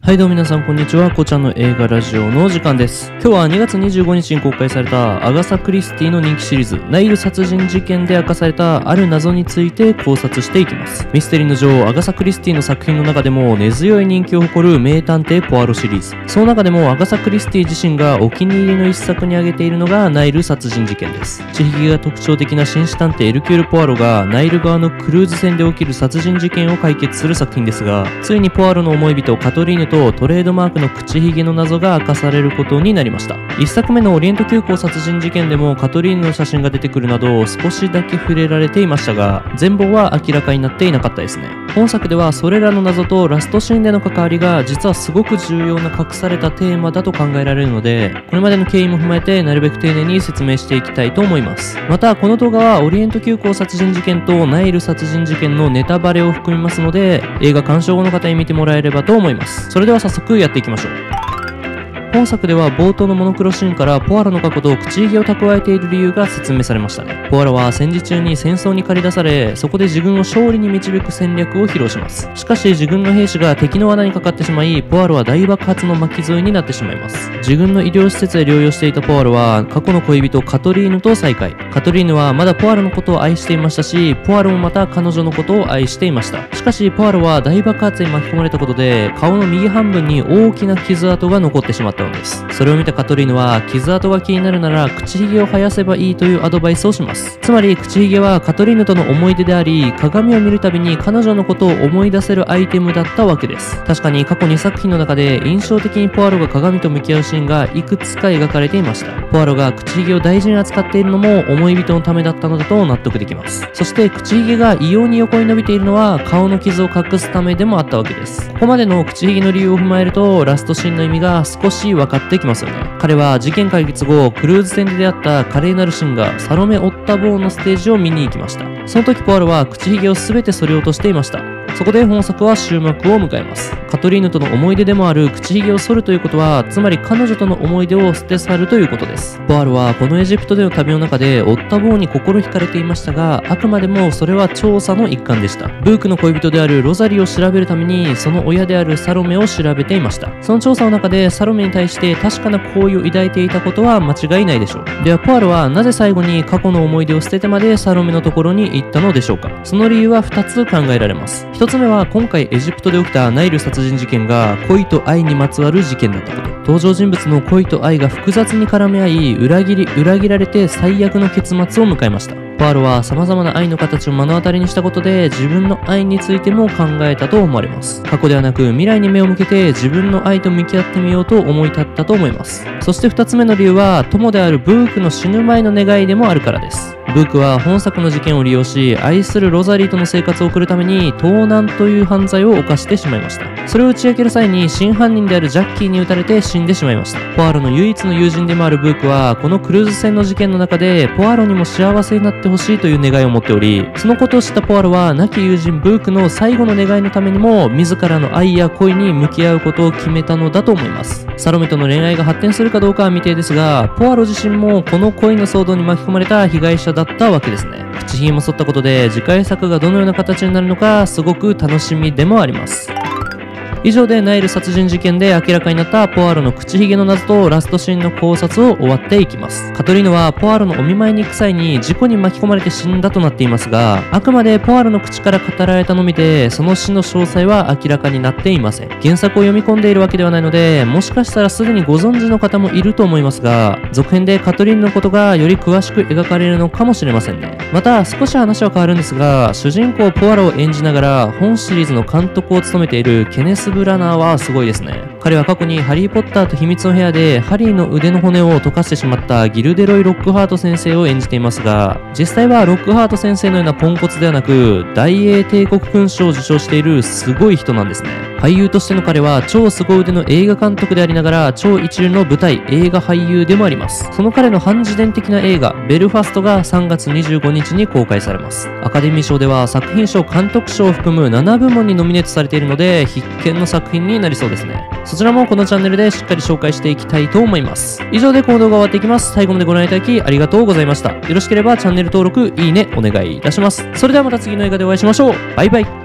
はい、どうも皆さん、こんにちは。こちらの映画ラジオの時間です。今日は2月25日に公開されたアガサ・クリスティの人気シリーズ、ナイル殺人事件で明かされたある謎について考察していきます。ミステリーの女王、アガサ・クリスティの作品の中でも根強い人気を誇る名探偵ポアロシリーズ。その中でもアガサ・クリスティ自身がお気に入りの一作に挙げているのがナイル殺人事件です。地域が特徴的な紳士探偵エルキュール・ポアロがナイル側のクルーズ船で起きる殺人事件を解決する作品ですが、ついにポアロの思い人カトリーヌとトレードマークの口ひげの謎が明かされることになりました。一作目のオリエント急行殺人事件でもカトリーヌの写真が出てくるなど少しだけ触れられていましたが、全貌は明らかになっていなかったですね。本作ではそれらの謎とラストシーンでの関わりが実はすごく重要な隠されたテーマだと考えられるので、これまでの経緯も踏まえてなるべく丁寧に説明していきたいと思います。またこの動画はオリエント急行殺人事件とナイル殺人事件のネタバレを含みますので、映画鑑賞後の方に見てもらえればと思います。それでは早速やっていきましょう。本作では冒頭のモノクロシーンからポアロの過去と口ひげを蓄えている理由が説明されましたね。ポアロは戦時中に戦争に駆り出され、そこで自軍を勝利に導く戦略を披露します。しかし自軍の兵士が敵の罠にかかってしまい、ポアロは大爆発の巻き添えになってしまいます。自軍の医療施設で療養していたポアロは過去の恋人カトリーヌと再会。カトリーヌはまだポアロのことを愛していましたし、ポアロもまた彼女のことを愛していました。しかしポアロは大爆発に巻き込まれたことで顔の右半分に大きな傷跡が残ってしまったのです。それを見たカトリーヌは傷跡が気になるなら口ひげを生やせばいいというアドバイスをします。つまり口ひげはカトリーヌとの思い出であり、鏡を見るたびに彼女のことを思い出せるアイテムだったわけです。確かに過去2作品の中で印象的にポアロが鏡と向き合うシーンがいくつか描かれていました。ポアロが口ひげを大事に扱っているのも思い人のためだったのだと納得できます。そして口ひげが異様に横に伸びているのは顔の傷を隠すためでもあったわけです。ここまでの口ひげの理由を踏まえるとラストシーンの意味が少し分かってきますよね。彼は事件解決後クルーズ船で出会った華麗なるシンガーサロメ・オッタボーのステージを見に行きました。その時ポアロは口ひげを全て剃り落としていました。そこで本作は終幕を迎えます。カトリーヌとの思い出でもある口ひげを剃るということは、つまり彼女との思い出を捨て去るということです。ポアロはこのエジプトでの旅の中でオッタボーに心惹かれていましたが、あくまでもそれは調査の一環でした。ブークの恋人であるロザリを調べるためにその親であるサロメを調べていました。その調査の中でサロメに対して確かな好意を抱いていたことは間違いないでしょう。ではポアロはなぜ最後に過去の思い出を捨ててまでサロメのところに行ったのでしょうか。その理由は2つ考えられます。1つ目は今回エジプトで起きたナイル殺人事件が恋と愛にまつわる事件だったこと。登場人物の恋と愛が複雑に絡み合い、裏切られて最悪の結末を迎えました。ポアロは様々な愛の形を目の当たりにしたことで自分の愛についても考えたと思われます。過去ではなく未来に目を向けて自分の愛と向き合ってみようと思い立ったと思います。そして2つ目の理由は友であるブークの死ぬ前の願いでもあるからです。ブークは本作の事件を利用し、愛するロザリーとの生活を送るために盗難という犯罪を犯してしまいました。それを打ち明ける際に真犯人であるジャッキーに撃たれて死んでしまいました。ポアロの唯一の友人でもあるブークはこのクルーズ船の事件の中でポアロにも幸せになってほしいという願いを持っており、そのことを知ったポアロは亡き友人ブークの最後の願いのためにも自らの愛や恋に向き合うことを決めたのだと思います。サロメとの恋愛が発展するかどうかは未定ですが、ポアロ自身もこの恋の騒動に巻き込まれた被害者だったわけですね。口ひげも剃ったことで次回作がどのような形になるのかすごく楽しみでもあります。以上でナイル殺人事件で明らかになったポアロの口ひげの謎とラストシーンの考察を終わっていきます。カトリーヌはポアロのお見舞いに行く際に事故に巻き込まれて死んだとなっていますが、あくまでポアロの口から語られたのみでその死の詳細は明らかになっていません。原作を読み込んでいるわけではないので、もしかしたらすでにご存知の方もいると思いますが、続編でカトリーヌのことがより詳しく描かれるのかもしれませんね。また少し話は変わるんですが、主人公ポアロを演じながら本シリーズの監督を務めているケネス・ブラナーはすごいですね。彼は過去にハリー・ポッターと秘密の部屋でハリーの腕の骨を溶かしてしまったギルデロイ・ロックハート先生を演じていますが、実際はロックハート先生のようなポンコツではなく大英帝国勲章を受章しているすごい人なんですね。俳優としての彼は超凄腕の映画監督でありながら超一流の舞台映画俳優でもあります。その彼の反自伝的な映画ベルファストが3月25日に公開されます。アカデミー賞では作品賞監督賞を含む7部門にノミネートされているので必見の作品になりそうですね。そちらもこのチャンネルでしっかり紹介していきたいと思います。以上でこの動画終わっていきます。最後までご覧いただきありがとうございました。よろしければチャンネル登録、いいねお願いいたします。それではまた次の映画でお会いしましょう。バイバイ。